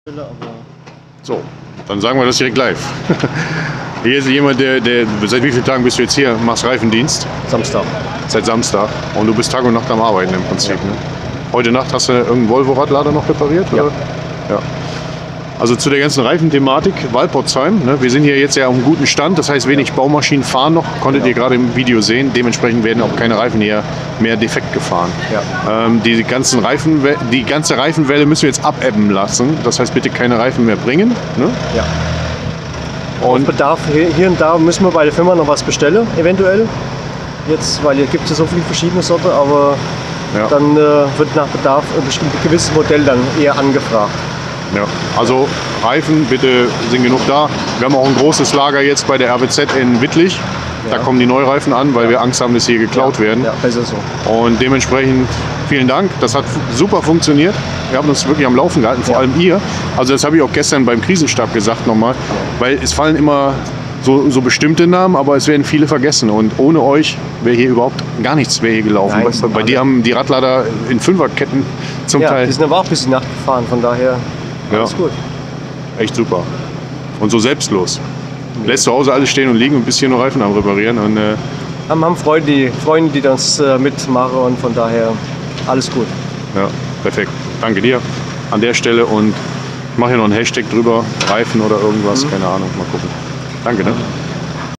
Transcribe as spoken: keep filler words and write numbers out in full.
Aber So, dann sagen wir das direkt live. Hier ist jemand, der, der, seit wie vielen Tagen bist du jetzt hier, machst Reifendienst? Samstag. Seit Samstag. Und du bist Tag und Nacht am Arbeiten im Prinzip. Ja. Ne? Heute Nacht hast du irgendeinen Volvo-Radlader noch repariert? Ja. Oder? Ja. Also zu der ganzen Reifenthematik, Walpotzheim. Ne? Wir sind hier jetzt ja auf einem guten Stand, das heißt wenig Baumaschinen fahren noch, konntet Genau. ihr gerade im Video sehen. Dementsprechend werden auch keine Reifen hier mehr defekt gefahren. Ja. Ähm, die, ganzen Reifen, die ganze Reifenwelle müssen wir jetzt abebben lassen. Das heißt bitte keine Reifen mehr bringen. Ne? Ja. Und Bedarf hier, hier und da müssen wir bei der Firma noch was bestellen, eventuell. Jetzt, weil hier gibt es ja so viele verschiedene Sorten, aber Ja. dann äh, wird nach Bedarf ein bestimmtes gewisses Modell dann eher angefragt. Ja, also Reifen bitte sind genug da. Wir haben auch ein großes Lager jetzt bei der R W Z in Wittlich. Da Ja. kommen die Neureifen an, weil wir Angst haben, dass hier geklaut ja. werden. Ja, besser so. Und dementsprechend vielen Dank. Das hat super funktioniert. Wir haben uns wirklich am Laufen gehalten, vor Ja. allem ihr. Also das habe ich auch gestern beim Krisenstab gesagt nochmal, weil es fallen immer so, so bestimmte Namen, aber es werden viele vergessen. Und ohne euch wäre hier überhaupt gar nichts wäre hier gelaufen. Nein, bei bei dir haben die Radlader in Fünferketten zum Ja, Teil die sind aber auch bis die Nacht gefahren, von daher Ja. alles gut. echt super. Und so selbstlos. Lässt zu Hause alles stehen und liegen und bist hier nur Reifen am Reparieren. Und, äh, Haben, haben Freunde, die, Freunde, die das äh, mitmachen und von daher alles gut. ja, perfekt. Danke dir an der Stelle und ich mache hier noch einen Hashtag drüber, Reifen oder irgendwas, keine Ahnung, mal gucken. Danke, ne?